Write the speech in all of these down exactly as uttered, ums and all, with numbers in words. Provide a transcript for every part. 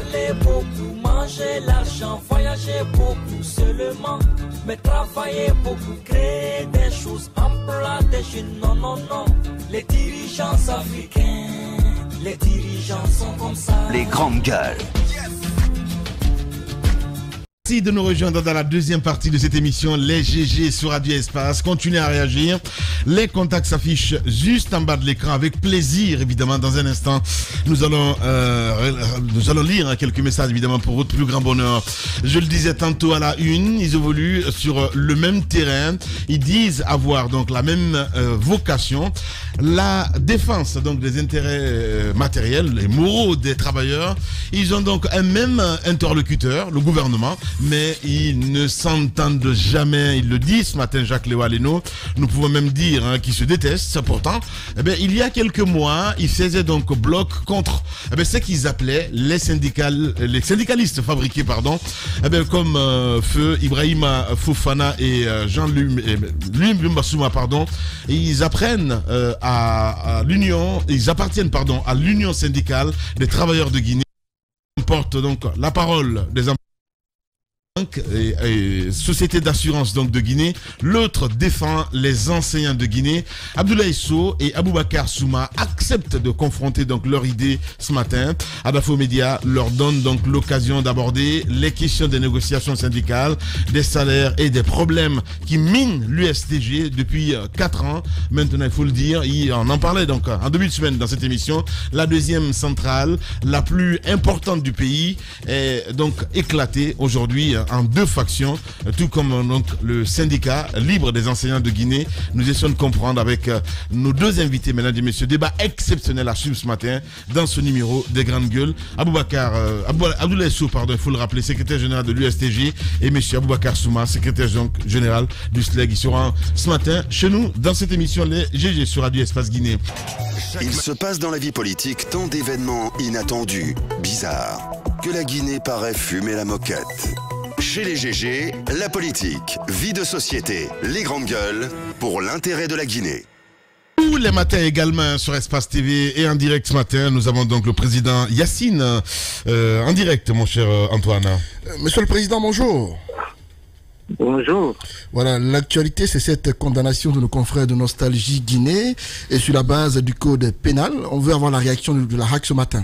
parler beaucoup, manger l'argent, voyager beaucoup seulement, mais travailler beaucoup, créer des choses, emploi des jeunes, non, non, non. Les dirigeants africains, les dirigeants sont comme ça. Les grandes gueules. Merci de nous rejoindre dans la deuxième partie de cette émission, les G G sur Radio Espace. Continuez à réagir. Les contacts s'affichent juste en bas de l'écran avec plaisir, évidemment. Dans un instant, nous allons, euh, nous allons lire quelques messages, évidemment, pour votre plus grand bonheur. Je le disais tantôt à la une, ils évoluent sur le même terrain. Ils disent avoir donc la même euh, vocation. La défense donc des intérêts euh, matériels et moraux des travailleurs. Ils ont donc un même interlocuteur, le gouvernement, mais ils ne s'entendent jamais. Il le dit ce matin, Jacques Léo Leno. Nous pouvons même dire hein, qu'ils se détestent. Pourtant, eh bien, il y a quelques mois, ils faisaient donc bloc contre eh bien, ce qu'ils appelaient les, syndicales, les syndicalistes fabriqués, pardon, eh bien, comme euh, Feu Ibrahima Fofana et euh, Jean-Luc Mbassouma, pardon. Et ils apprennent euh, à, à l'union, ils appartiennent pardon à l'union syndicale des travailleurs de Guinée. Ils portent donc la parole des Et, et Société d'assurance donc de Guinée. L'autre défend les enseignants de Guinée. Abdoulaye Sow et Aboubacar Souma acceptent de confronter donc leur idée ce matin. Adafo Média leur donne donc l'occasion d'aborder les questions des négociations syndicales, des salaires et des problèmes qui minent l'U S T G depuis quatre ans. Maintenant, il faut le dire, on en parlait donc en début de semaine dans cette émission. La deuxième centrale, la plus importante du pays, est donc éclatée aujourd'hui en deux factions, tout comme donc le syndicat libre des enseignants de Guinée. Nous essayons de comprendre avec euh, nos deux invités, mesdames et messieurs, débat exceptionnel à suivre ce matin dans ce numéro des Grandes Gueules. Aboubacar, euh, Abou, Abdoulaye Sow, pardon, il faut le rappeler, secrétaire général de l'U S T G, et monsieur Aboubacar Souma, secrétaire général du S L E G. Ils seront ce matin chez nous dans cette émission, les G G sur Radio Espace Guinée. Il se passe dans la vie politique tant d'événements inattendus, bizarres, que la Guinée paraît fumer la moquette. Chez les G G, la politique, vie de société, les grandes gueules, pour l'intérêt de la Guinée. Tous les matins également sur Espace T V et en direct ce matin, nous avons donc le président Yacine euh, en direct, mon cher Antoine. Euh, Monsieur le Président, bonjour. Bonjour. Voilà, l'actualité, c'est cette condamnation de nos confrères de Nostalgie Guinée et sur la base du code pénal. On veut avoir la réaction de la R A C ce matin.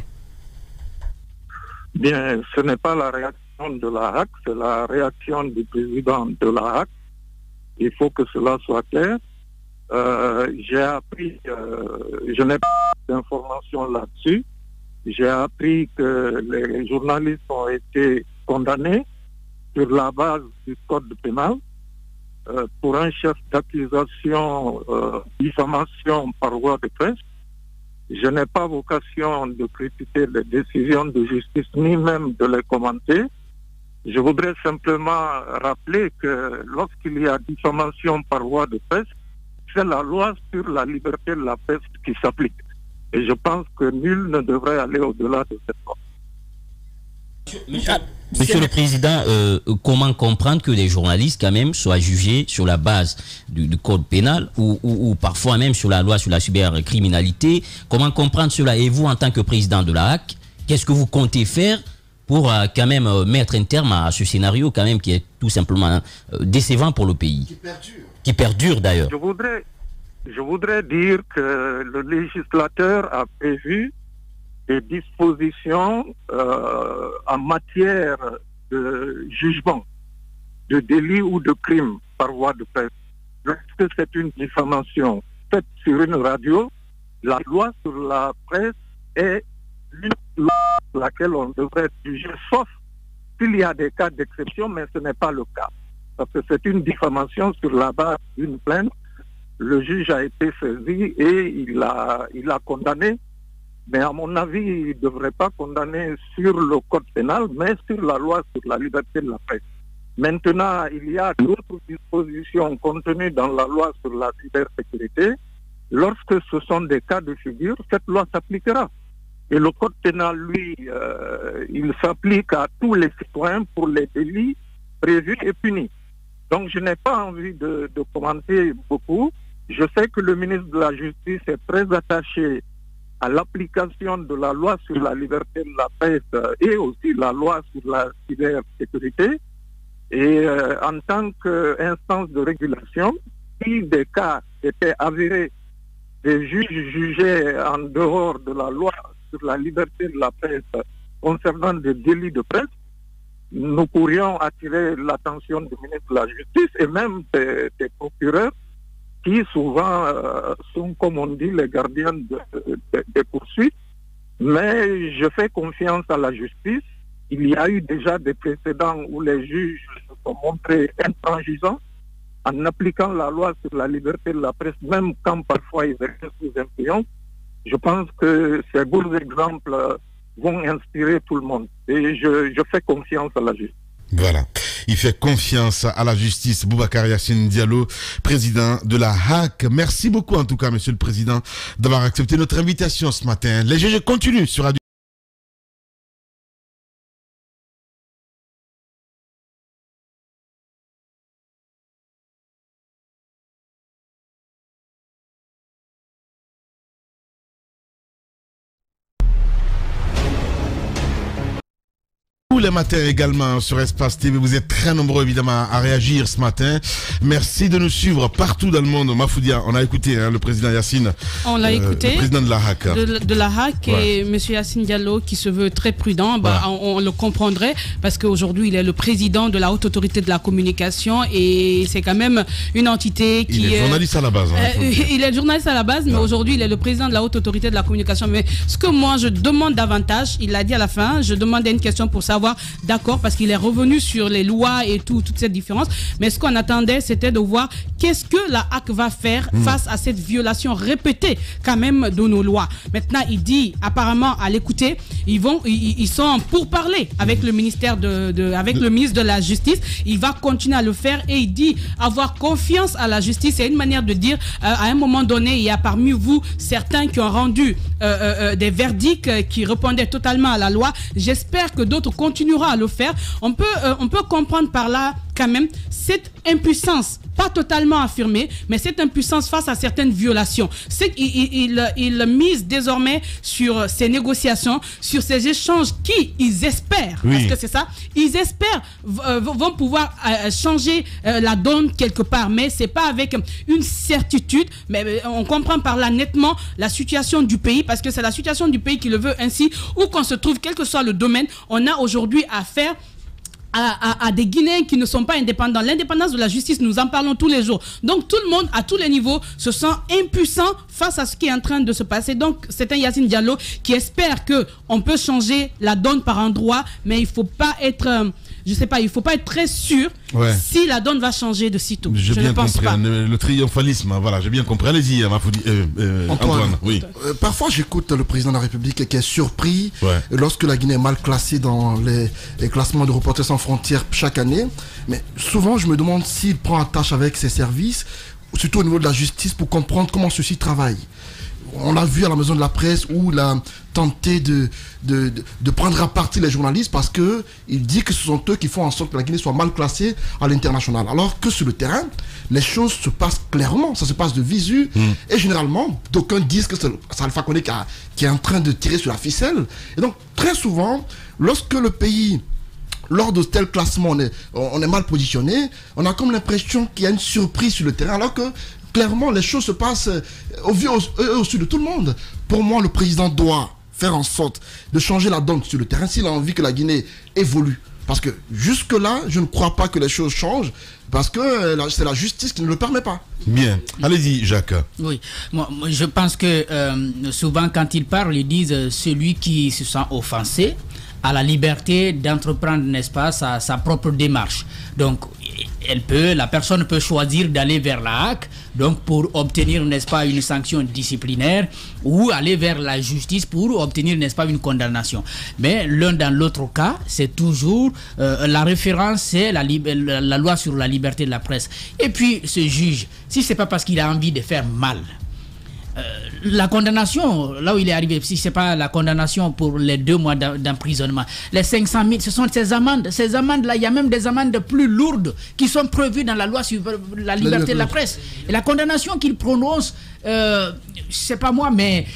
Bien, ce n'est pas la réaction de la R A C, c'est la réaction du président de la R A C. Il faut que cela soit clair. Euh, j'ai appris, euh, je n'ai pas d'informations là-dessus. J'ai appris que les journalistes ont été condamnés sur la base du code pénal euh, pour un chef d'accusation euh, diffamation par voie de presse. Je n'ai pas vocation de critiquer les décisions de justice ni même de les commenter. Je voudrais simplement rappeler que lorsqu'il y a diffamation par voie de presse, c'est la loi sur la liberté de la presse qui s'applique. Et je pense que nul ne devrait aller au-delà de cette loi. Monsieur, Monsieur le Président, euh, comment comprendre que les journalistes quand même soient jugés sur la base du, du code pénal ou, ou, ou parfois même sur la loi sur la cybercriminalité? Comment comprendre cela? Et vous, en tant que président de la R A C, qu'est-ce que vous comptez faire pour euh, quand même euh, mettre un terme à ce scénario quand même qui est tout simplement euh, décevant pour le pays? Qui perdure. Qui perdure d'ailleurs. Je voudrais, je voudrais dire que le législateur a prévu des dispositions euh, en matière de jugement, de délit ou de crime par voie de presse. Lorsque c'est une diffamation faite sur une radio, la loi sur la presse est une loi sur laquelle on devrait juger, sauf s'il y a des cas d'exception, mais ce n'est pas le cas. Parce que c'est une diffamation sur la base d'une plainte. Le juge a été saisi et il a, il a condamné. Mais à mon avis, il ne devrait pas condamner sur le code pénal, mais sur la loi sur la liberté de la presse. Maintenant, il y a d'autres dispositions contenues dans la loi sur la cybersécurité. Lorsque ce sont des cas de figure, cette loi s'appliquera. Et le code pénal, lui, euh, il s'applique à tous les citoyens pour les délits prévus et punis. Donc je n'ai pas envie de, de commenter beaucoup. Je sais que le ministre de la Justice est très attaché à l'application de la loi sur la liberté de la presse et aussi la loi sur la cybersécurité. Et euh, en tant qu'instance de régulation, si des cas étaient avérés, des juges jugeaient en dehors de la loi sur la liberté de la presse concernant des délits de presse, nous pourrions attirer l'attention du ministre de la Justice et même des, des procureurs qui souvent euh, sont, comme on dit, les gardiens de, de, des poursuites. Mais je fais confiance à la justice. Il y a eu déjà des précédents où les juges se sont montrés intransigeants en appliquant la loi sur la liberté de la presse, même quand parfois ils étaient sous influence. Je pense que ces beaux exemples vont inspirer tout le monde. Et je, je fais confiance à la justice. Voilà. Il fait confiance à la justice. Boubacar Yacine Diallo, président de la H A C. Merci beaucoup en tout cas, monsieur le président, d'avoir accepté notre invitation ce matin. Les G G continuent sur Radio. Tous les matins également sur Espace T V. Vous êtes très nombreux évidemment à réagir ce matin. Merci de nous suivre partout dans le monde. Mafoudia, on a écouté hein, le président Yacine. On l'a euh, écouté. Le président de la H A C. De, de la H A C ouais. Et M. Yacine Diallo qui se veut très prudent. Bah, ouais. on, on le comprendrait parce qu'aujourd'hui il est le président de la Haute Autorité de la Communication et c'est quand même une entité qui... Il est journaliste à la base. Hein, euh, il est journaliste à la base, mais ouais. aujourd'hui il est le président de la Haute Autorité de la Communication. Mais ce que moi je demande davantage, il l'a dit à la fin, je demandais une question pour savoir d'accord, parce qu'il est revenu sur les lois et tout, toute cette différence. Mais ce qu'on attendait, c'était de voir qu'est-ce que la H A C va faire mmh. face à cette violation répétée quand même de nos lois. Maintenant, il dit, apparemment, à l'écouter, ils vont, ils, ils sont pour parler avec le ministère de, de avec le ministre de la Justice. Il va continuer à le faire et il dit avoir confiance à la justice. C'est une manière de dire, euh, à un moment donné, il y a parmi vous certains qui ont rendu euh, euh, des verdicts qui répondaient totalement à la loi. J'espère que d'autres continuera à le faire. On peut, euh, on peut comprendre par là quand même cette impuissance, pas totalement affirmée, mais cette impuissance face à certaines violations. C'est qu'il il, il, il mise désormais sur ces négociations, sur ces échanges qui, ils espèrent, oui. parce que c'est ça, ils espèrent euh, vont pouvoir euh, changer euh, la donne quelque part, mais c'est pas avec une certitude, mais on comprend par là nettement la situation du pays, parce que c'est la situation du pays qui le veut ainsi, où qu'on se trouve, quel que soit le domaine, on a aujourd'hui à faire À, à, à des Guinéens qui ne sont pas indépendants. L'indépendance de la justice, nous en parlons tous les jours. Donc tout le monde, à tous les niveaux, se sent impuissant face à ce qui est en train de se passer. Donc c'est un Yacine Diallo qui espère qu'on peut changer la donne par endroit, mais il ne faut pas être... Euh, je sais pas, il ne faut pas être très sûr ouais. si la donne va changer de sitôt. Je, je ne pense compris, pas. Le, le triomphalisme, voilà, j'ai bien compris. Allez-y, euh, euh, Antoine. Antoine oui. euh, parfois, j'écoute le président de la République qui est surpris ouais. lorsque la Guinée est mal classée dans les, les classements de Reporters sans frontières chaque année. Mais souvent, je me demande s'il prend attache avec ses services, surtout au niveau de la justice, pour comprendre comment ceux-ci travaillent. On l'a vu à la maison de la presse où il a tenté de, de, de, de prendre à partie les journalistes parce qu'il dit que ce sont eux qui font en sorte que la Guinée soit mal classée à l'international. Alors que sur le terrain, les choses se passent clairement, ça se passe de visu. Mmh. Et généralement, d'aucuns disent que c'est Alpha Condé qui, a, qui est en train de tirer sur la ficelle. Et donc, très souvent, lorsque le pays... lors de tel classement, on est, on est mal positionné, on a comme l'impression qu'il y a une surprise sur le terrain, alors que clairement les choses se passent au vu au, au, au-dessus de tout le monde. Pour moi, le président doit faire en sorte de changer la donne sur le terrain s'il a envie que la Guinée évolue. Parce que jusque-là, je ne crois pas que les choses changent, parce que c'est la justice qui ne le permet pas. Bien. Allez-y, Jacques. Oui. Moi, moi, je pense que euh, souvent, quand ils parlent, ils disent euh, celui qui se sent offensé a la liberté d'entreprendre, n'est-ce pas, sa, sa propre démarche. Donc, elle peut, la personne peut choisir d'aller vers la H A C, donc pour obtenir, n'est-ce pas, une sanction disciplinaire, ou aller vers la justice pour obtenir, n'est-ce pas, une condamnation. Mais l'un dans l'autre cas, c'est toujours euh, la référence, c'est la, la, la loi sur la liberté de la presse. Et puis, ce juge, si c'est pas parce qu'il a envie de faire mal, Euh, la condamnation, là où il est arrivé, si ce n'est pas la condamnation pour les deux mois d'emprisonnement, les cinq cent mille, ce sont ces amendes. Ces amendes-là, il y a même des amendes plus lourdes qui sont prévues dans la loi sur la liberté de la presse. Et la condamnation qu'il prononce, euh, je ne sais pas moi, mais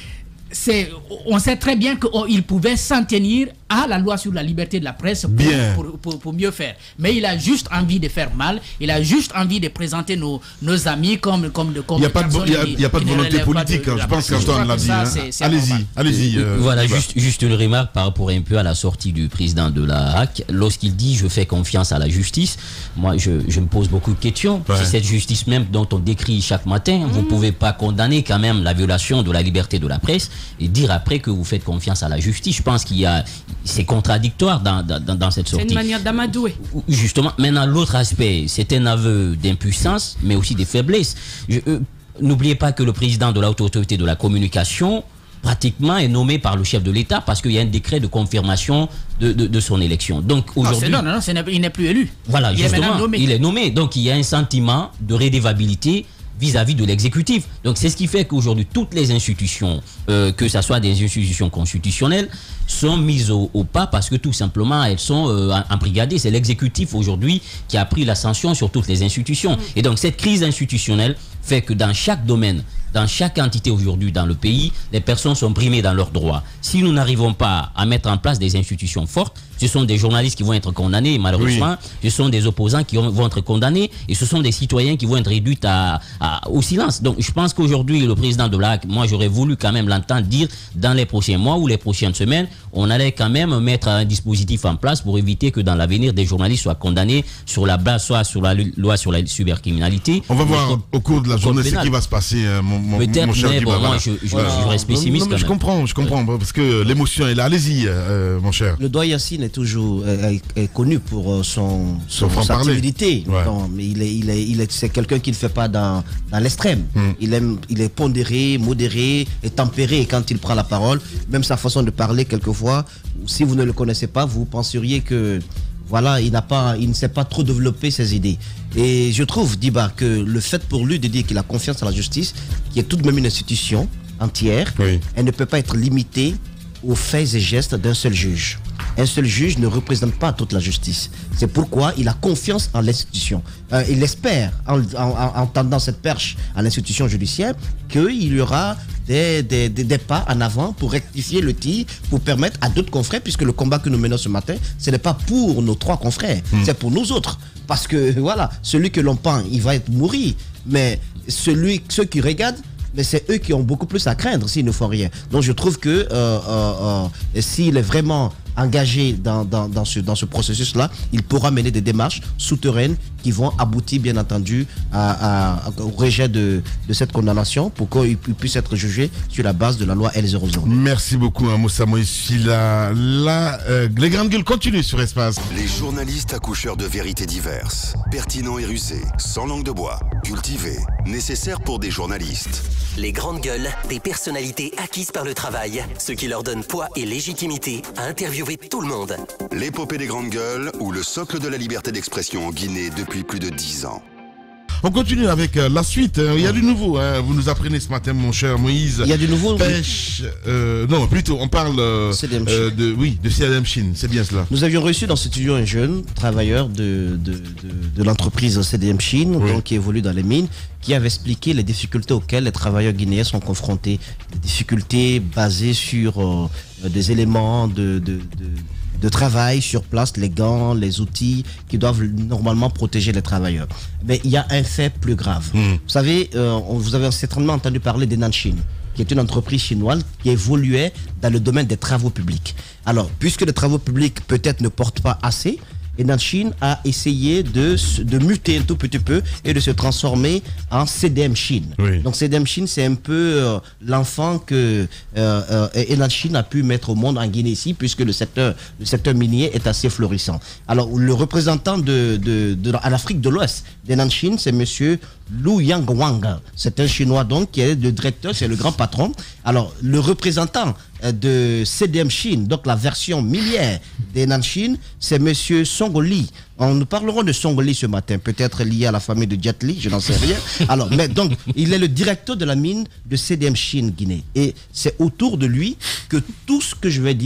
c'est, on sait très bien qu'il pouvait s'en tenir à la loi sur la liberté de la presse pour, pour, pour, pour mieux faire. Mais il a juste envie de faire mal, il a juste envie de présenter nos, nos amis comme, comme de... Il n'y a pas de, il y a, il y a pas de volonté politique, de, de, de je pense qu'Antoine l'a dit. Hein. Allez-y, allez-y. Euh, voilà, juste, juste une remarque par rapport un peu à la sortie du président de la H A C. Lorsqu'il dit « je fais confiance à la justice », moi je, je me pose beaucoup de questions. Ouais. C'est cette justice même dont on décrit chaque matin. Mmh. Vous ne pouvez pas condamner quand même la violation de la liberté de la presse et dire après que vous faites confiance à la justice. Je pense qu'il y a... C'est contradictoire dans, dans, dans cette sortie. C'est une manière d'amadouer. Justement, maintenant, l'autre aspect, c'est un aveu d'impuissance, mais aussi de faiblesse. Euh, N'oubliez pas que le président de la Haute Autorité de la Communication, pratiquement, est nommé par le chef de l'État parce qu'il y a un décret de confirmation de, de, de son élection. Donc aujourd'hui... Non, non, non, non il n'est plus élu. Voilà, il justement, est nommé. il est nommé. Donc il y a un sentiment de rédévabilité vis-à-vis de l'exécutif. Donc c'est ce qui fait qu'aujourd'hui, toutes les institutions, euh, que ce soit des institutions constitutionnelles, sont mises au, au pas parce que tout simplement, elles sont euh, embrigadées. C'est l'exécutif aujourd'hui qui a pris l'ascension sur toutes les institutions. Mmh. Et donc cette crise institutionnelle fait que dans chaque domaine, dans chaque entité aujourd'hui dans le pays, les personnes sont brimées dans leurs droits. Si nous n'arrivons pas à mettre en place des institutions fortes, ce sont des journalistes qui vont être condamnés, malheureusement, oui. Ce sont des opposants qui vont être condamnés, et ce sont des citoyens qui vont être réduits à, à, au silence. Donc je pense qu'aujourd'hui, le président de l'A C, moi j'aurais voulu quand même l'entendre dire dans les prochains mois ou les prochaines semaines, on allait quand même mettre un dispositif en place pour éviter que dans l'avenir, des journalistes soient condamnés sur la base, soit sur la loi sur la cybercriminalité. On va voir code, au cours de la journée ce qui va se passer, mon, mon, Peut-être, mon cher mais Diba, bon, voilà. moi je, je, voilà. je reste pessimiste. Non, non, mais je comprends, je comprends, ouais. Parce que l'émotion est là. Allez-y, euh, mon cher. Le doigt Yassine est toujours est, est connu pour son, son, son sa timidité. Ouais. Non, mais il est, il est, il est, c'est quelqu'un qui ne fait pas dans, dans l'extrême. Mm. Il aime, il est pondéré, modéré et tempéré quand il prend la parole. Même sa façon de parler, quelquefois, si vous ne le connaissez pas, vous penseriez que voilà, il n'a pas, il ne sait pas trop développer ses idées. Et je trouve, Diba, que le fait pour lui de dire qu'il a confiance en la justice, qui est tout de même une institution entière, oui. Elle ne peut pas être limitée aux faits et gestes d'un seul juge. Un seul juge ne représente pas toute la justice. C'est pourquoi il a confiance en l'institution. Euh, il espère, en, en, en tendant cette perche à l'institution judiciaire, qu'il y aura des, des, des, des pas en avant pour rectifier le tir, pour permettre à d'autres confrères, puisque le combat que nous menons ce matin, ce n'est pas pour nos trois confrères, mmh. C'est pour nous autres. Parce que, voilà, celui que l'on pend, il va être mourir. Mais celui, ceux qui regardent, mais c'est eux qui ont beaucoup plus à craindre s'ils ne font rien. Donc je trouve que euh, euh, euh, s'il est vraiment engagé dans, dans, dans ce, dans ce processus-là, il pourra mener des démarches souterraines qui vont aboutir, bien entendu, à, à, au rejet de, de cette condamnation pour qu'il puisse être jugé sur la base de la loi L zéro zéro. Merci beaucoup, hein, Moussa Moïse. Là, là euh, les grandes gueules continuent sur Espace. Les journalistes accoucheurs de vérités diverses, pertinents et rusés, sans langue de bois, cultivés, nécessaires pour des journalistes. Les grandes gueules, des personnalités acquises par le travail, ce qui leur donne poids et légitimité à interviewer tout le monde. L'épopée des grandes gueules ou le socle de la liberté d'expression en Guinée depuis plus de dix ans. On continue avec euh, la suite. Il y a du nouveau. Hein. Vous nous apprenez ce matin, mon cher Moïse. Il y a du nouveau. Pêche. Euh, non, plutôt, on parle euh, euh, de, oui, de C D M Chine. C'est bien cela. Nous avions reçu dans ce studio un jeune travailleur de, de, de, de l'entreprise C D M Chine, oui. Donc, qui évolue dans les mines, qui avait expliqué les difficultés auxquelles les travailleurs guinéens sont confrontés. Des difficultés basées sur euh, des éléments de... de, de de travail sur place, les gants, les outils qui doivent normalement protéger les travailleurs. Mais il y a un fait plus grave. Mmh. Vous savez, euh, vous avez certainement entendu parler d'Enanchin, qui est une entreprise chinoise qui évoluait dans le domaine des travaux publics. Alors, puisque les travaux publics peut-être ne portent pas assez, Enanchin a essayé de, de muter un tout petit peu et de se transformer en C D M Chine. Oui. Donc C D M Chine, c'est un peu euh, l'enfant que euh, euh, Enanchin a pu mettre au monde en Guinée ici, puisque le secteur, le secteur minier est assez florissant. Alors le représentant de, de, de, de l'Afrique de l'Ouest d'Enanchin, c'est monsieur Lu Yangwang. C'est un Chinois donc qui est le directeur, c'est le grand patron. Alors le représentant de C D M Chine, donc la version minière d'Enanchin, c'est monsieur Songoli. On nous parlerons de Songoli ce matin, peut-être lié à la famille de Jet Li, je n'en sais rien. Alors, mais donc, il est le directeur de la mine de C D M Chine Guinée. Et c'est autour de lui que tout ce que je vais dire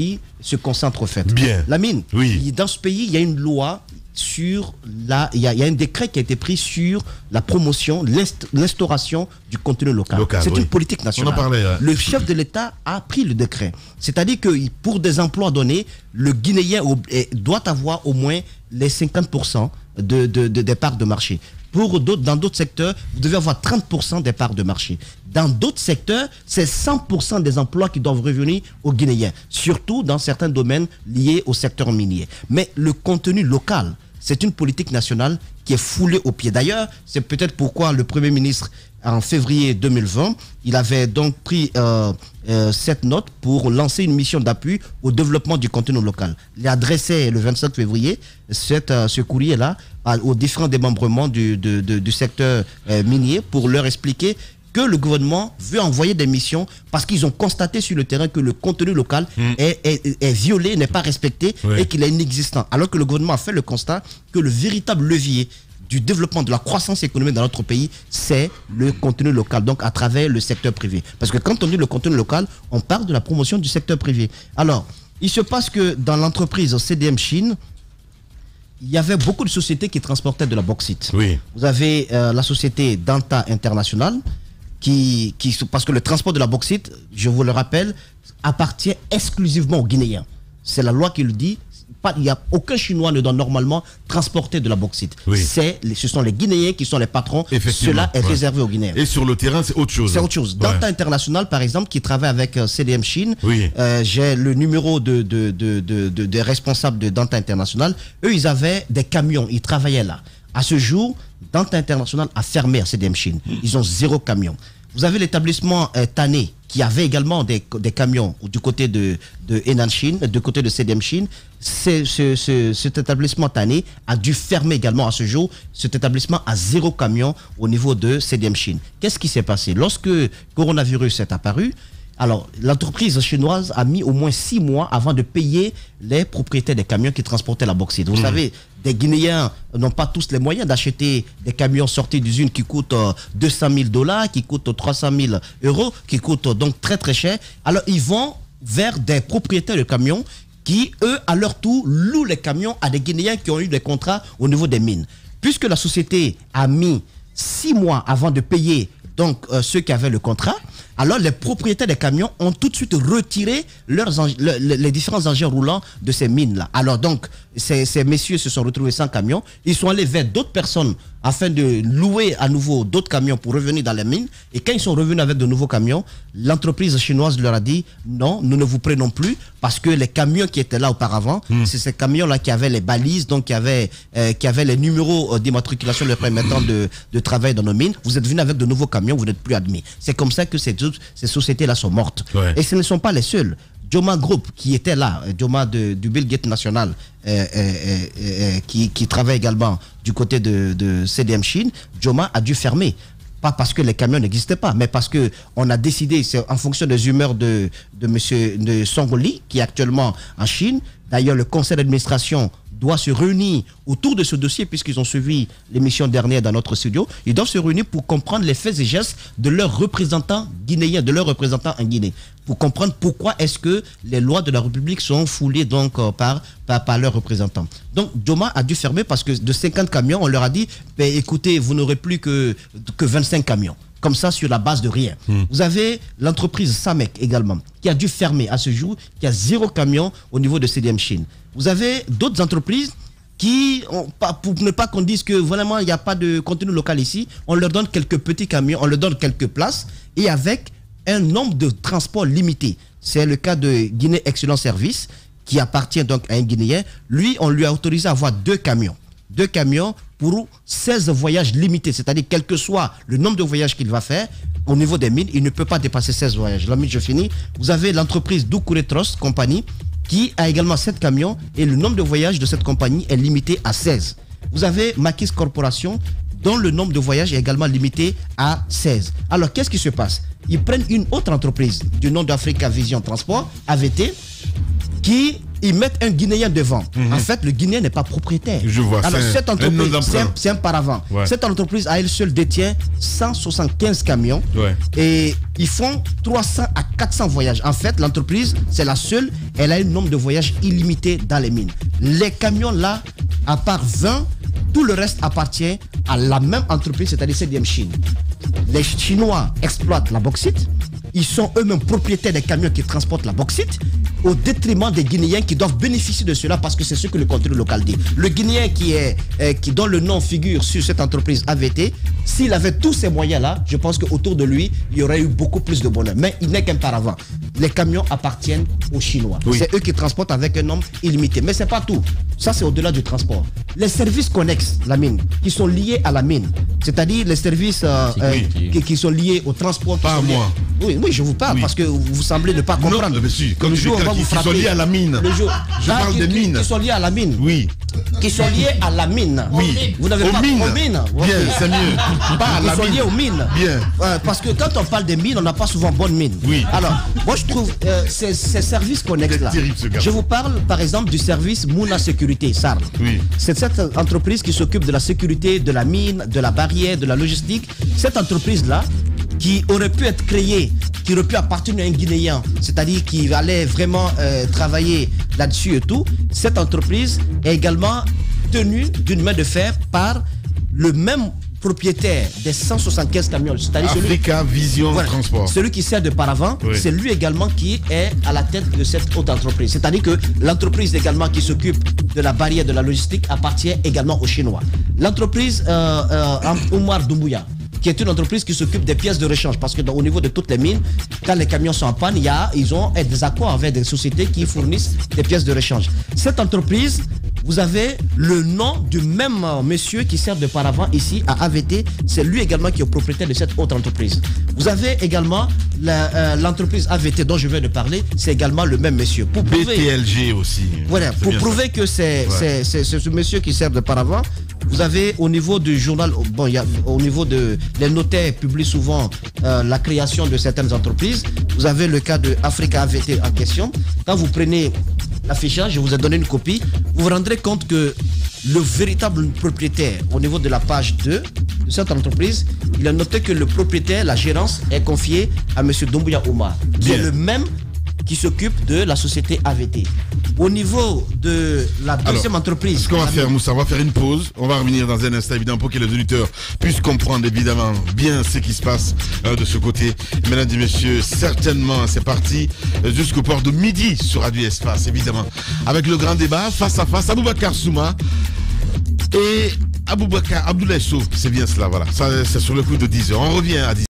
se concentre au fait. Bien. Lamine, oui. Dans ce pays, il y a une loi sur la, il y, y a un décret qui a été pris sur la promotion, l'inst, l'instauration du contenu local. local C'est oui. une politique nationale. On en parlait, ouais. Le chef de l'État a pris le décret. C'est-à-dire que pour des emplois donnés, le Guinéen doit avoir au moins les cinquante pour cent de, de, de, des parts de marché. Pour d'autres, dans d'autres secteurs, vous devez avoir trente pour cent des parts de marché. Dans d'autres secteurs, c'est cent pour cent des emplois qui doivent revenir aux Guinéens, surtout dans certains domaines liés au secteur minier. Mais le contenu local, c'est une politique nationale qui est foulée au pied. D'ailleurs, c'est peut-être pourquoi le Premier ministre, en février deux mille vingt, il avait donc pris euh, euh, cette note pour lancer une mission d'appui au développement du contenu local. Il a adressé le vingt-cinq février cette, euh, ce courrier-là aux différents démembrements du, de, de, du secteur euh, minier pour leur expliquer que le gouvernement veut envoyer des missions parce qu'ils ont constaté sur le terrain que le contenu local mmh. est, est, est violé, n'est pas respecté oui. et qu'il est inexistant. Alors que le gouvernement a fait le constat que le véritable levier du développement de la croissance économique dans notre pays, c'est le contenu local, donc à travers le secteur privé. Parce que quand on dit le contenu local, on parle de la promotion du secteur privé. Alors, il se passe que dans l'entreprise C D M Chine, il y avait beaucoup de sociétés qui transportaient de la bauxite. Oui. Vous avez euh, la société Danta International, qui, qui, parce que le transport de la bauxite, je vous le rappelle, appartient exclusivement aux Guinéens. C'est la loi qui le dit. Pas, il y a aucun Chinois ne doit normalement transporter de la bauxite. Oui. C'est, ce sont les Guinéens qui sont les patrons. Cela est ouais. réservé aux Guinéens. Et sur le terrain, c'est autre chose. C'est autre chose. Danta ouais. International, par exemple, qui travaille avec euh, C D M Chine, oui. euh, j'ai le numéro de, de, de, de, de, de responsables de Danta International. Eux, ils avaient des camions, ils travaillaient là. À ce jour, Danta International a fermé à C D M Chine. Ils ont zéro camion. Vous avez l'établissement euh, Tané, qui avait également des, des camions du côté de, de Henan Chine, du côté de C D M Chine. C'est, ce, ce, cet établissement Tané a dû fermer également à ce jour. Cet établissement a zéro camion au niveau de C D M Chine. Qu'est-ce qui s'est passé? Lorsque le coronavirus est apparu, alors l'entreprise chinoise a mis au moins six mois avant de payer les propriétaires des camions qui transportaient la bauxite. Vous mmh. savez, des Guinéens n'ont pas tous les moyens d'acheter des camions sortis d'usines qui coûtent deux cent mille dollars, qui coûtent trois cent mille euros, qui coûtent donc très très cher. Alors ils vont vers des propriétaires de camions qui, eux, à leur tour, louent les camions à des Guinéens qui ont eu des contrats au niveau des mines. Puisque la société a mis six mois avant de payer donc euh, ceux qui avaient le contrat, alors les propriétaires des camions ont tout de suite retiré leurs en, le, le, les différents engins roulants de ces mines-là. Alors donc, ces, ces messieurs se sont retrouvés sans camion. Ils sont allés vers d'autres personnes afin de louer à nouveau d'autres camions pour revenir dans les mines. Et quand ils sont revenus avec de nouveaux camions, l'entreprise chinoise leur a dit non, nous ne vous prenons plus parce que les camions qui étaient là auparavant, mmh. c'est ces camions-là qui avaient les balises, donc qui avaient, euh, qui avaient les numéros d'immatriculation leur permettant de, de travailler dans nos mines. Vous êtes venus avec de nouveaux camions, vous n'êtes plus admis. C'est comme ça que ces, ces sociétés-là sont mortes. Ouais. Et ce ne sont pas les seules. Joma Group, qui était là, Joma de, du Bill Gates National, euh, euh, euh, qui, qui travaille également du côté de, de C D M Chine, Joma a dû fermer. Pas parce que les camions n'existaient pas, mais parce qu'on a décidé, c'est en fonction des humeurs de, de M. de Songoli, qui est actuellement en Chine. D'ailleurs, le conseil d'administration doit se réunir autour de ce dossier, puisqu'ils ont suivi l'émission dernière dans notre studio. Ils doivent se réunir pour comprendre les faits et gestes de leurs représentants guinéens, de leurs représentants en Guinée, pour comprendre pourquoi est-ce que les lois de la République sont foulées donc euh, par, par, par leurs représentants. Donc Joma a dû fermer parce que de cinquante camions, on leur a dit, ben, écoutez, vous n'aurez plus que, que vingt-cinq camions. Comme ça, sur la base de rien. Mmh. Vous avez l'entreprise Samek également, qui a dû fermer à ce jour, qui a zéro camion au niveau de C D M Chine. Vous avez d'autres entreprises qui, ont, pour ne pas qu'on dise que vraiment il n'y a pas de contenu local ici, on leur donne quelques petits camions, on leur donne quelques places, et avec un nombre de transports limité. C'est le cas de Guinée Excellent Service, qui appartient donc à un Guinéen. Lui, on lui a autorisé à avoir deux camions. Deux camions pour seize voyages limités, c'est-à-dire quel que soit le nombre de voyages qu'il va faire, au niveau des mines, il ne peut pas dépasser seize voyages. Là, je finis. Vous avez l'entreprise Doucouré Trust Company qui a également sept camions et le nombre de voyages de cette compagnie est limité à seize. Vous avez Makis Corporation dont le nombre de voyages est également limité à seize. Alors, qu'est-ce qui se passe? Ils prennent une autre entreprise du nom d'Africa Vision Transport, A V T, qui ils mettent un Guinéen devant. Mm-hmm. En fait, le Guinéen n'est pas propriétaire. Je vois. Alors, cette entreprise, c'est un, un paravent. Ouais. Cette entreprise, à elle seule, détient cent soixante-quinze camions. Ouais. Et ils font trois cents à quatre cents voyages. En fait, l'entreprise, c'est la seule. Elle a un nombre de voyages illimité dans les mines. Les camions, là, à part vingt, tout le reste appartient à la même entreprise, c'est-à-dire C D M Chine. Les Chinois exploitent la bauxite. Ils sont eux-mêmes propriétaires des camions qui transportent la bauxite au détriment des Guinéens qui doivent bénéficier de cela parce que c'est ce que le contenu local dit. Le Guinéen qui est, euh, qui, dont le nom figure sur cette entreprise A V T, s'il avait tous ces moyens-là, je pense qu'autour de lui, il y aurait eu beaucoup plus de bonheur. Mais il n'est qu'un paravent. Les camions appartiennent aux Chinois. Oui. C'est eux qui transportent avec un nombre illimité. Mais c'est pas tout. Ça, c'est au-delà du transport. Les services connexes, la mine, qui sont liés à la mine, c'est-à-dire les services euh, euh, qui, qui sont liés au transport. Pas à moi. Oui, oui, je vous parle oui. parce que vous semblez ne pas comprendre. Non, mais si, comme le jour, on va vous frapper. Qui sont liés à la mine. Le jour, je ah, parle qui, des qui, mines. Qui sont liés à la mine. Oui. Qui sont liés à la mine. Oui. Vous n'avez aux pas mines. aux mines. Bien, c'est mieux. Pas à la Ils sont mine. liés aux mines. Bien. Euh, parce que quand on parle des mines, on n'a pas souvent bonnes mines. Oui. Alors, moi je trouve euh, ces, ces services connexes là. Terrible, ce gars. Je vous parle par exemple du service Mouna Sécurité, S A R. Oui. C'est cette entreprise qui s'occupe de la sécurité, de la mine, de la barrière, de la logistique. Cette entreprise là, qui aurait pu être créée, qui aurait pu appartenir à un Guinéen, c'est-à-dire qui allait vraiment euh, travailler là-dessus et tout, cette entreprise est également tenue d'une main de fer par le même propriétaire des cent soixante-quinze camions, c'est-à-dire Africa celui, Vision voilà, Transport. Celui qui sert de paravent, oui. C'est lui également qui est à la tête de cette haute entreprise. C'est-à-dire que l'entreprise également qui s'occupe de la barrière de la logistique appartient également aux Chinois. L'entreprise euh, euh, Omar Doumbouya, qui est une entreprise qui s'occupe des pièces de rechange, parce que dans, au niveau de toutes les mines, quand les camions sont en panne, il y a, ils ont des accords avec des sociétés qui fournissent des pièces de rechange. Cette entreprise, vous avez le nom du même euh, monsieur qui sert de paravent ici à A V T. C'est lui également qui est propriétaire de cette autre entreprise. Vous avez également l'entreprise la, euh, A V T dont je viens de parler, c'est également le même monsieur. Pour prouver, B T L G aussi. Voilà, pour prouver ça. que c'est ouais. ce monsieur qui sert de paravent. Vous avez au niveau du journal, bon, il y a, au niveau de les notaires publient souvent euh, la création de certaines entreprises. Vous avez le cas de Africa A V T en question. Quand vous prenez l'affichage, je vous ai donné une copie, vous vous rendrez compte que le véritable propriétaire, au niveau de la page deux de cette entreprise, il a noté que le propriétaire, la gérance, est confiée à M. Doumbouya Omar, qui est le même qui s'occupe de la société A V T. Au niveau de la deuxième Alors, entreprise... Ce qu'on va faire, Moussa, on va faire une pause. On va revenir dans un instant, évidemment, pour que les auditeurs puissent comprendre, évidemment, bien ce qui se passe euh, de ce côté. Mesdames et messieurs, certainement, c'est parti euh, jusqu'au port de midi sur Radio Espace, évidemment. Avec le grand débat, face à face, Aboubacar Souma et Aboubacar Abdoulaye Sow. C'est bien cela, voilà. Ça, c'est sur le coup de dix heures. On revient à dix heures.